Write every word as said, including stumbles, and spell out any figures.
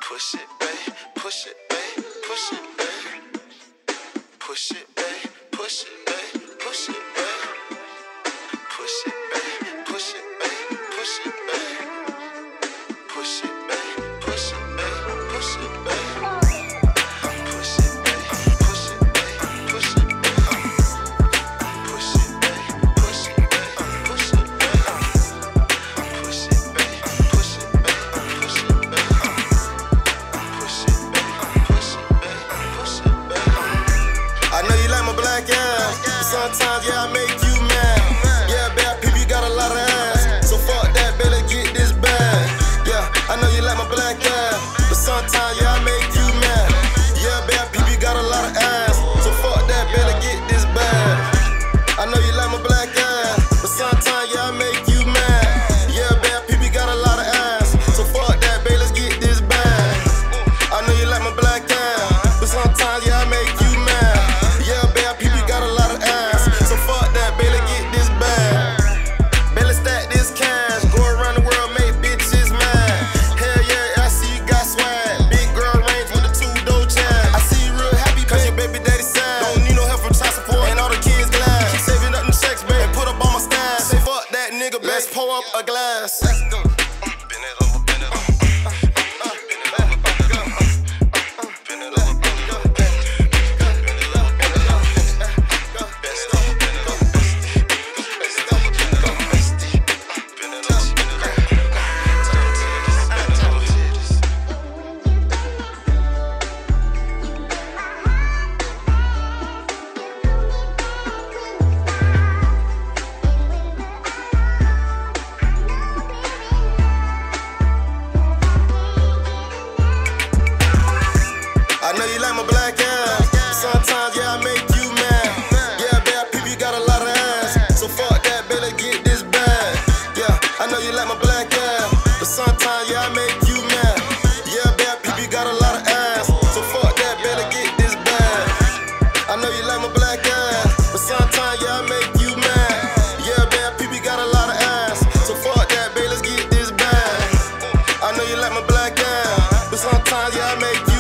Push it, babe, push it, babe, push it, babe. Push it, babe, push it, babe, push it, babe. Push it, babe, push it, babe, push it, babe. Push it, babe, push it, babe, push it, babe. Push it, babe, push it, babe, push it, babe. Push it, babe, push it, babe, push it, babe. Push it, babe, push it, babe, push it, babe. Push it, babe, push it, babe, push it, babe. I know you like my black ass, but sometimes, yeah, I make you mad. Yeah, bad people, you got a lot of ass, so fuck that, better get this bag. Yeah, I know you like my black ass, but sometimes, yeah, I make you mad. Yeah, bad people, you got a lot of ass, so fuck that, better get this bag. I know you like my black ass, but sometimes, yeah, I make you mad. Yeah, bad people, you got a lot of ass, so fuck that, babe, let's get this bag. I know you like my black ass, but sometimes, yeah, I make you mad. Yeah, bad people, you got a lot of ass, so fuck that, babe, let's get this bag. Babe, let's stack this cash, go around the world, make bitches mad. Hell yeah, I see you got swag, big girl range with a two-door chat. I see you real happy, cause your baby daddy sad. Don't need no help from child support, and all the kids glad. Keep saving up them checks, babe, and put up on my stash. Say fuck that nigga, babe, let's pour up a glass. Let's go. Bend it over, bend it over. I know you like my black ass, sometimes, yeah, I make you mad. Yeah, bad people, you got a lot of ass, so fuck that, better get this bag. Yeah, I know you like my black ass, but sometimes, yeah, I make you mad. Yeah, bad people, you got a lot of ass, so fuck that, better get this bag. I know you like my black ass, but sometimes, yeah, I make you mad. Yeah, bad people, you got a lot of ass, so fuck that, babe, let's get this bag. I know you like my black ass, but sometimes, yeah, I make you